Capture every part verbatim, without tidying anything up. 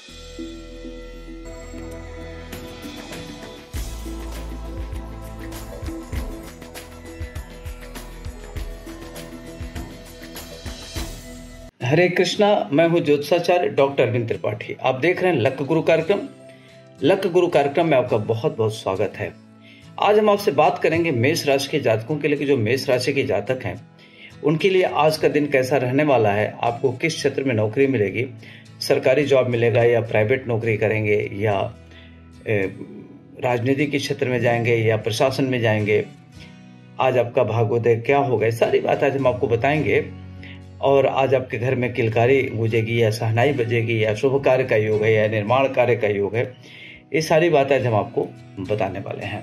हरे कृष्णा। मैं हूं ज्योतिषाचार्य डॉक्टर अरविंद त्रिपाठी। आप देख रहे हैं लक गुरु कार्यक्रम। लक गुरु कार्यक्रम में आपका बहुत बहुत स्वागत है। आज हम आपसे बात करेंगे मेष राशि के जातकों के लिए कि जो मेष राशि के जातक हैं उनके लिए आज का दिन कैसा रहने वाला है। आपको किस क्षेत्र में नौकरी मिलेगी, सरकारी जॉब मिलेगा या प्राइवेट नौकरी करेंगे या राजनीति के क्षेत्र में जाएंगे या प्रशासन में जाएंगे। आज आपका भाग्योदय क्या होगा, सारी बात आज हम आपको बताएंगे। और आज आपके घर में किलकारी गूंजेगी या सहनाई बजेगी या शुभ कार्य का योग है या निर्माण कार्य का योग है, ये सारी बातें आज हम आपको बताने वाले हैं।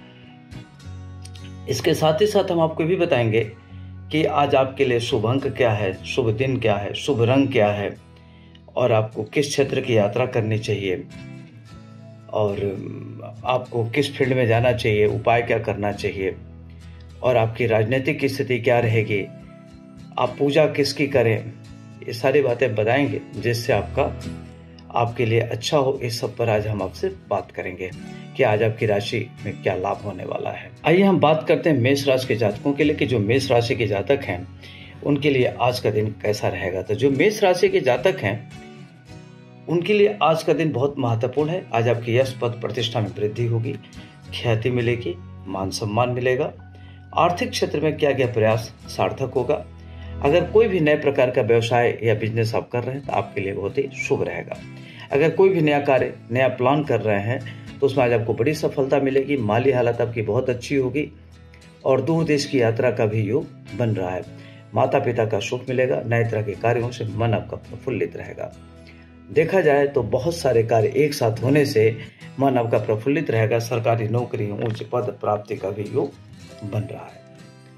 इसके साथ ही साथ हम आपको भी बताएंगे कि आज आपके लिए शुभ अंक क्या है, शुभ दिन क्या है, शुभ रंग क्या है और आपको किस क्षेत्र की यात्रा करनी चाहिए और आपको किस फील्ड में जाना चाहिए, उपाय क्या करना चाहिए और आपकी राजनीतिक स्थिति क्या रहेगी, आप पूजा किसकी करें, ये सारी बातें बताएंगे जिससे आपका आपके लिए अच्छा हो। इस सब पर आज हम आपसे बात करेंगे कि आज आपकी राशि में क्या लाभ होने वाला है। आइए हम बात करते हैं मेष राशि के जातकों के लिए कि जो मेष राशि के जातक हैं उनके लिए आज का दिन कैसा रहेगा। तो जो मेष राशि के जातक हैं उनके लिए आज का दिन बहुत महत्वपूर्ण है। आज आपकी यश पद प्रतिष्ठा में वृद्धि होगी, ख्याति मिलेगी, मान सम्मान मिलेगा। आर्थिक क्षेत्र में किया गया प्रयास सार्थक होगा। अगर कोई भी नए प्रकार का व्यवसाय या बिजनेस आप कर रहे हैं तो आपके लिए बहुत ही शुभ रहेगा। अगर कोई भी नया कार्य, नया प्लान कर रहे हैं तो उसमें आज आपको बड़ी सफलता मिलेगी। माली हालत आपकी बहुत अच्छी होगी और दूर देश की यात्रा का भी योग बन रहा है। माता पिता का सुख मिलेगा। नए तरह के कार्यों से मन आपका प्रफुल्लित रहेगा। देखा जाए तो बहुत सारे कार्य एक साथ होने से मन आपका प्रफुल्लित रहेगा। सरकारी नौकरी, उच्च पद प्राप्ति का भी योग बन रहा है।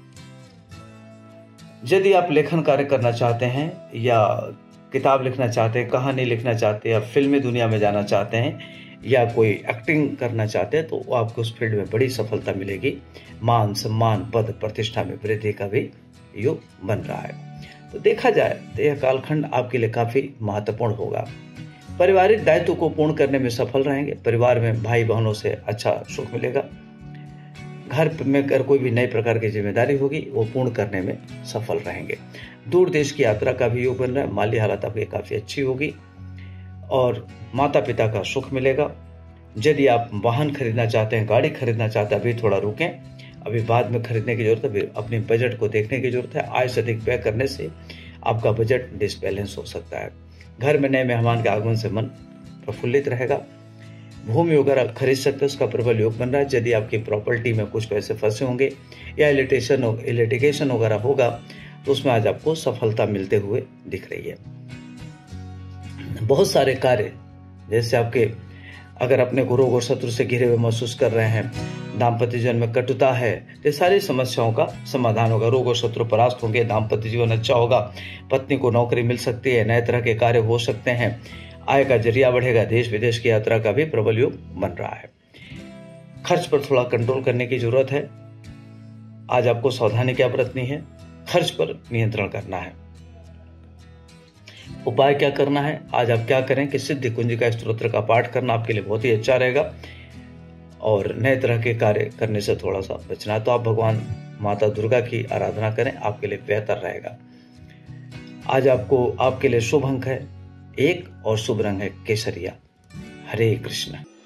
यदि आप लेखन कार्य करना चाहते हैं या किताब लिखना चाहते हैं, कहानी लिखना चाहते हैं या फिल्मी दुनिया में जाना चाहते हैं या कोई एक्टिंग करना चाहते हैं तो आपको उस फील्ड में बड़ी सफलता मिलेगी। मान सम्मान, पद प्रतिष्ठा में वृद्धि का भी योग बन रहा है। तो देखा जाए तो यह कालखंड आपके लिए काफी महत्वपूर्ण होगा। पारिवारिक दायित्व को पूर्ण करने में सफल रहेंगे। परिवार में भाई बहनों से अच्छा सुख मिलेगा। घर में अगर कोई भी नए प्रकार की जिम्मेदारी होगी वो पूर्ण करने में सफल रहेंगे। दूर देश की यात्रा का भी योग बन रहा है। माली हालत आपकी काफी अच्छी होगी और माता पिता का सुख मिलेगा। यदि आप वाहन खरीदना चाहते हैं, गाड़ी खरीदना चाहते हैं, अभी थोड़ा रुकें, अभी बाद में खरीदने की जरूरत है। अपने बजट को देखने की जरूरत है। आय से अधिक व्यय करने से आपका बजट डिसबैलेंस हो सकता है। घर में नए मेहमान के आगमन से मन प्रफुल्लित रहेगा। भूमि वगैरह खरीद सकते हैं, उसका प्रबल योग बन रहा है। यदि आपकी प्रॉपर्टी में कुछ पैसे फंसे होंगे या लिटिगेशन लिटिगेशन वगैरह होगा तो उसमें आज आपको सफलता मिलते हुए दिख रही है। बहुत सारे कार्य, जैसे आपके अगर अपने को रोग और शत्रु से घिरे हुए महसूस कर रहे हैं, दाम्पत्य जीवन में कटुता है, ये सारी समस्याओं का समाधान होगा। रोग और शत्रु परास्त होंगे, दाम्पत्य जीवन अच्छा होगा, पत्नी को नौकरी मिल सकती है, नए तरह के कार्य हो सकते हैं, आय का जरिया बढ़ेगा, देश विदेश की यात्रा का भी प्रबल योग बन रहा है। खर्च पर थोड़ा कंट्रोल करने की जरूरत है। आज आपको सावधानी क्या बरतनी है, खर्च पर नियंत्रण करना है। उपाय क्या करना है, आज आप क्या करें कि सिद्धि कुंजिका स्तोत्र का पाठ करना आपके लिए बहुत ही अच्छा रहेगा और नए तरह के कार्य करने से थोड़ा सा बचना। तो आप भगवान माता दुर्गा की आराधना करें, आपके लिए बेहतर रहेगा। आज आपको आपके लिए शुभ अंक है एक और शुभ रंग है केसरिया। हरे कृष्ण।